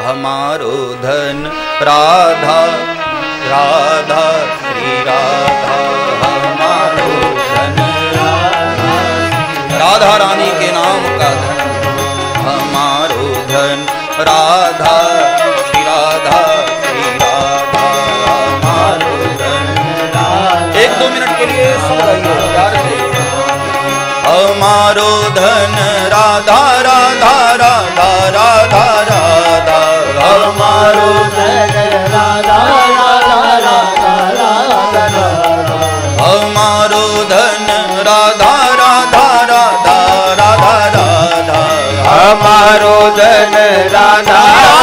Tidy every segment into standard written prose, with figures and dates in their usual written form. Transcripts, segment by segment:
हमारो धन राधा राधा श्री राधा हमारो धन राधा रानी के नाम का धन हमारो धन राधा श्री राधा हमारो धन। 1-2 मिनट के लिए सुन रहिए प्यार से। हमारो धन राधा राधा राधा राधा राधा हमारो धन राधा राधा राधा राधा हमारो धन राधा राधा राधा राधा राधा हमारो धन राधा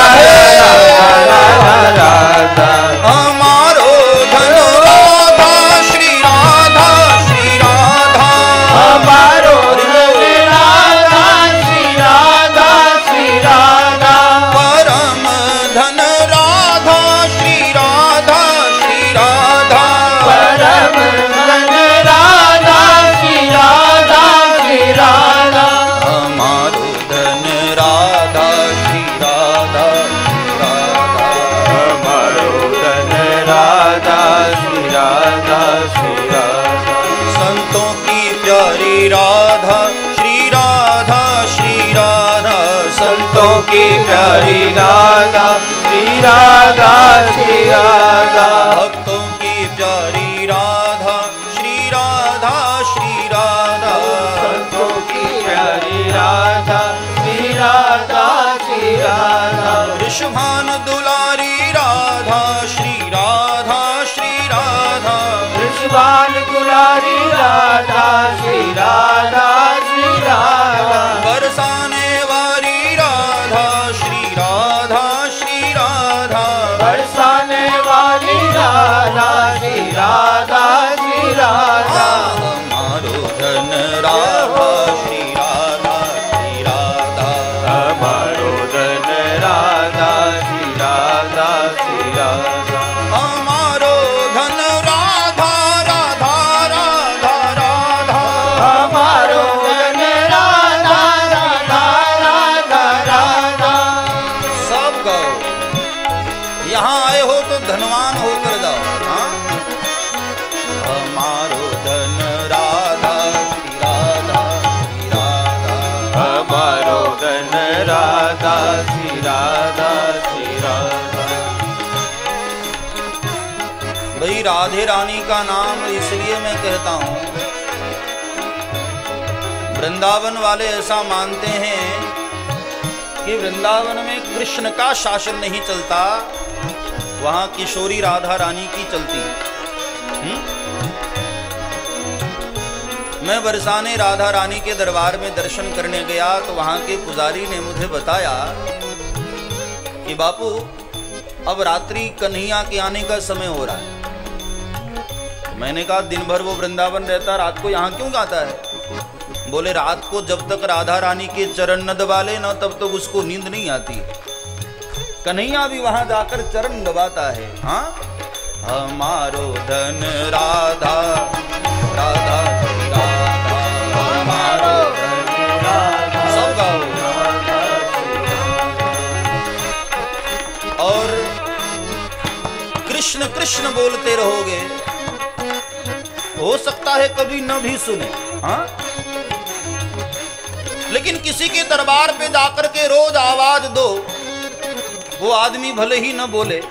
राधा राधा हमारो धन राधा श्री राधा श्री राधा हमारो धन राधा श्री राधा श्री राधा परम धन राधा श्री राधा श्री राधा परम धन राधा श्री राधा श्री राधा हमारो धन राधा श्री राधा राधा हमारो धन राधा श्री राधा श्री राधा संतों की प्यारी राधा श्री राधा श्री राधा संतों की प्यारी राधा श्री राधा श्री राधा भक्तों की प्यारी राधा श्री राधा श्री राधा संतों की प्यारी राधा श्री राधा श्री राधा वृषभान दुलारी राधा श्री राधा श्री राधा वृषभान दुलारी राधा श्री राधा श्री राधा बरसाने वाली राधा श्री राधा श्री राधा बरसाने वाली राधा श्री राधा श्री राधा हमारो धन राधा श्री राधा श्री राधा हमारो धन राधा श्री राधा श्री राधा हमारो धन राधा राधा राधा राधा हमारो धन राधा राधा राधा राधा सब गाओ। यहाँ आए हो तो धनवान होकर जाओ। हाँ हमारो धन राधा श्री राधा श्री राधा हमारो धन राधा श्री राधा श्री राधा। भाई राधे रानी का नाम इसलिए मैं कहता हूँ, वृंदावन वाले ऐसा मानते हैं कि वृंदावन में कृष्ण का शासन नहीं चलता, वहां किशोरी राधा रानी की चलती। मैं बरसाने राधा रानी के दरबार में दर्शन करने गया तो वहां के पुजारी ने मुझे बताया कि बापू अब रात्रि कन्हैया के आने का समय हो रहा है। मैंने कहा दिन भर वो वृंदावन रहता, रात को यहाँ क्यों गाता है? बोले रात को जब तक राधा रानी के चरण न दबा ले ना तब तक उसको नींद नहीं आती। कन्हैया भी वहां जाकर चरण दबाता है। हाँ हमारो धन राधा राधा राधा हमारो धन राधा सब गाओ। और कृष्ण कृष्ण बोलते रहोगे, हो सकता है कभी न भी सुने। हाँ लेकिन किसी के दरबार पे जाकर के रोज आवाज दो, वो आदमी भले ही न बोले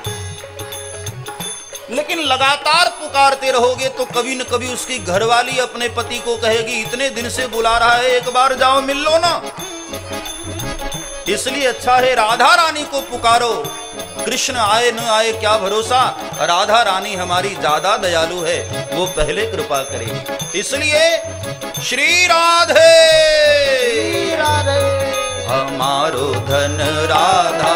लेकिन लगातार पुकारते रहोगे तो कभी न कभी उसकी घरवाली अपने पति को कहेगी इतने दिन से बुला रहा है, एक बार जाओ मिल लो ना। इसलिए अच्छा है राधा रानी को पुकारो। कृष्ण आए न आए क्या भरोसा, राधा रानी हमारी ज्यादा दयालु है, वो पहले कृपा करेगी। इसलिए श्री राधे हमारो धन राधा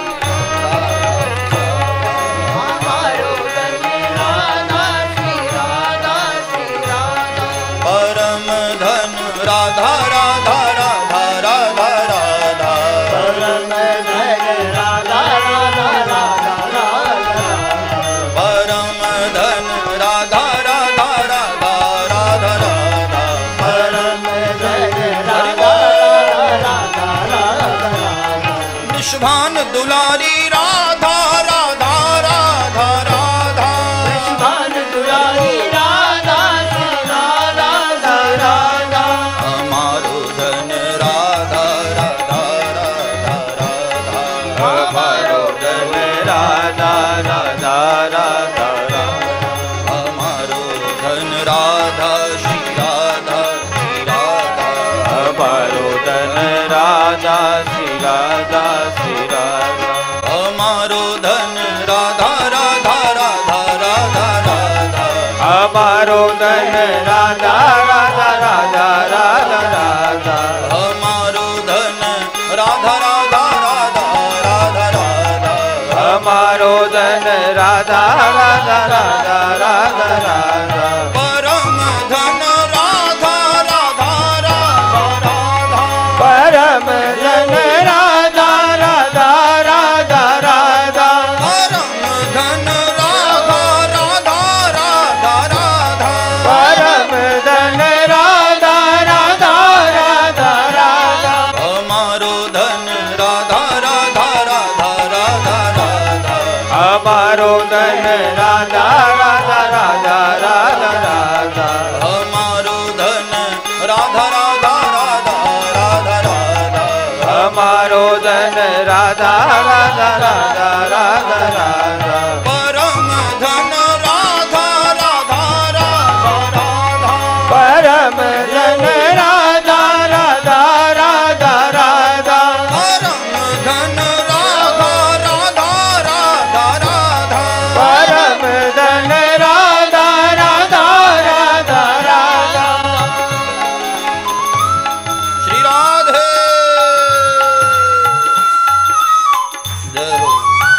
हमारो धन राधा श्री राधा श्री राधा परम धन राधा राधा राधा राधा राधा परम धन राधा राधा राधा राधा परम धन राधा राधा राधा राधा राधा परम धन राधा राधा राधा वृषभान दुलारी राधा राधा राधा राधा वृषभान दुलारी राधा राधा राधा हमारो धन राधा राधा राधा राधा हमारो धन राधा राधा राधा हमारो धन राधा श्री राधा श्री राधा हमारो धन राधा श्री राधा श्री राधा हमारो धन राधा राधा राधा राधा राधा हमारो धन राधा राधा राधा राधा राधा हमारो धन राधा राधा राधा राधा राधा हमारो धन राधा राधा राधा राधा राधा परम धन राधा राधा राधा राधा परम धन राधा राधा राधा राधा परम धन राधा राधा राधा राधा परम धन राधा राधा राधा राधा हमारो धन राधा राधा राधा राधा राधा हमारो धन राधा राधा राधा राधा राधा हमारो धन राधा राधा राधा राधा राधा हमारो धन राधा राधा राधा राधा राधा परम धन राधा राधा राधा राधा परम धन राधा राधा राधा राधा परम धन राधा राधा राधा राधा परम धन राधा राधा राधा राधा श्री राधे जय हो।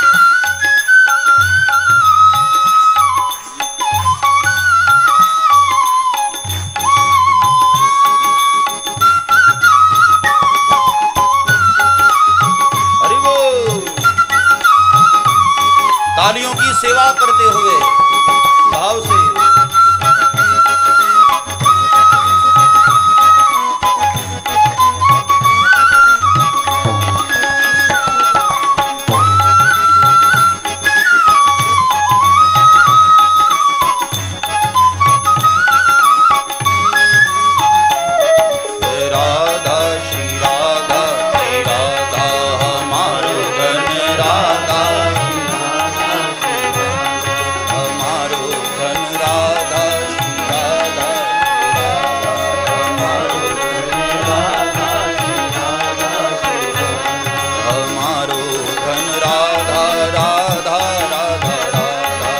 हरि बोल। तालियों की सेवा करते हुए भाव से राधा श्री राधा श्री राधा हमारो धन राधा हमारो धन राधा श्री राधा हमारो हमारो धन राधा राधा राधा राधा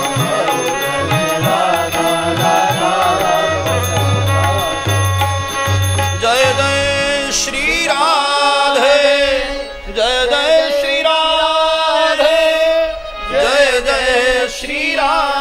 जय जय श्री राधे जय जय श्री राधे जय जय श्री राधे